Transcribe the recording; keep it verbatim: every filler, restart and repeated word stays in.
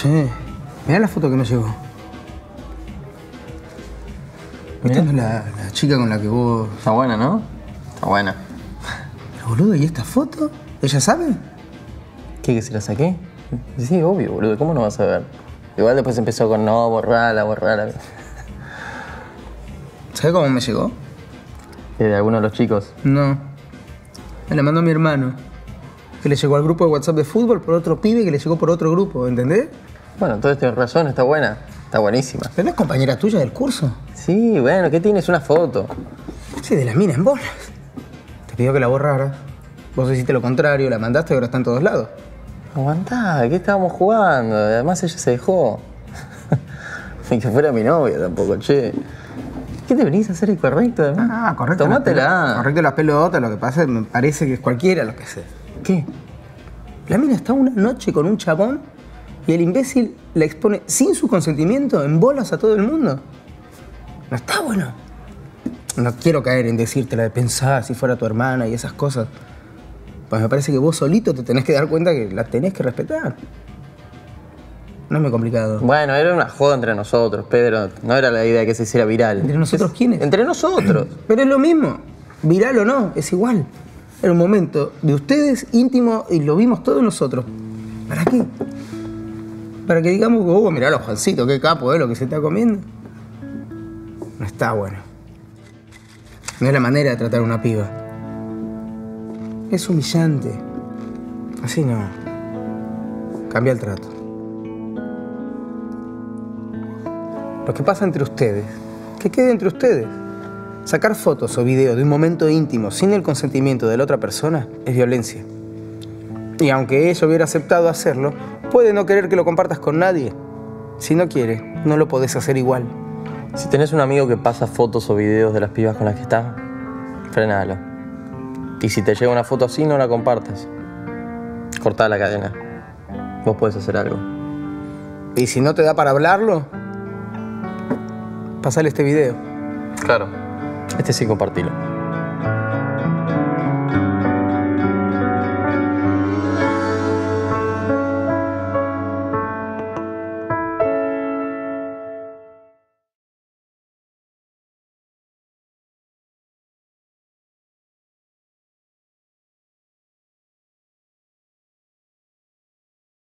Che, mirá la foto que me llegó. Esta no es la, la chica con la que vos... Está buena, ¿no? Está buena. Pero, boludo, ¿y esta foto? ¿Ella sabe? ¿Qué, que se la saqué? Sí, obvio, boludo. ¿Cómo no vas a ver? Igual después empezó con no, borrala, borrala. ¿Sabes cómo me llegó? ¿De alguno de los chicos? No. Me la mandó mi hermano. Que le llegó al grupo de WhatsApp de fútbol por otro pibe que le llegó por otro grupo, ¿entendés? Bueno, entonces tienes razón, está buena. Está buenísima. ¿Pero no es compañera tuya del curso? Sí, bueno, ¿qué tienes? Una foto. Sí, de la mina en bolas. Te pidió que la borrara. Vos hiciste lo contrario, la mandaste y ahora está en todos lados. Aguantá, ¿qué estábamos jugando? Además ella se dejó. Ni que fuera mi novia tampoco, che. ¿Qué te venís a hacer el correcto además? Ah, correcto. Tómatela. Correcto las pelotas, lo que pasa es que me parece que es cualquiera lo que sé. ¿Qué? La mina está una noche con un chabón y el imbécil la expone sin su consentimiento en bolas a todo el mundo. No está bueno. No quiero caer en decirte la de pensar si fuera tu hermana y esas cosas. Pues me parece que vos solito te tenés que dar cuenta que la tenés que respetar. No es muy complicado. Bueno, era una joda entre nosotros, Pedro. No era la idea que se hiciera viral. ¿Entre nosotros es... quiénes? Entre nosotros. Pero es lo mismo. Viral o no, es igual. Era un momento de ustedes íntimo y lo vimos todos nosotros. ¿Para qué? Para que digamos que, oh, mirá a Juancito, qué capo es lo que se está comiendo. No está bueno. No es la manera de tratar a una piba. Es humillante. Así no. Cambia el trato. Lo que pasa entre ustedes, que quede entre ustedes. Sacar fotos o videos de un momento íntimo sin el consentimiento de la otra persona es violencia. Y aunque ella hubiera aceptado hacerlo, puede no querer que lo compartas con nadie. Si no quiere, no lo podés hacer igual. Si tenés un amigo que pasa fotos o videos de las pibas con las que estás, frenalo. Y si te llega una foto así, no la compartas. Cortá la cadena. Vos podés hacer algo. Y si no te da para hablarlo, pasale este video. Claro. Este sí, compartilo.